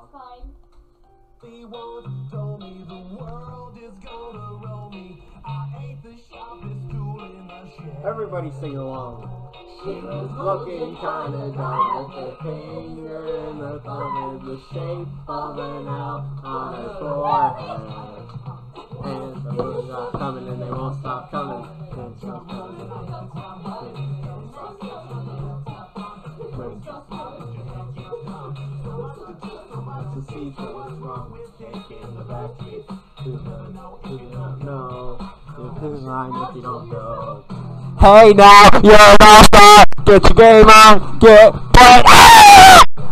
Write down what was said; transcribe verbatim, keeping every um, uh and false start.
kind. He once told me the world is gonna roll me. I ain't the sharpest tool in the shed. Everybody sing along. She was looking kinda dumb with her finger and the thumb in the shape of an L on her forehead. And the moon's not coming and they won't stop coming. And it's not coming. What's the secret? What's wrong with taking the backseat? Who does? Who does know? Who's lying if you don't go? Hey now, you're a rockstar! Get your game on! Get play! Ah!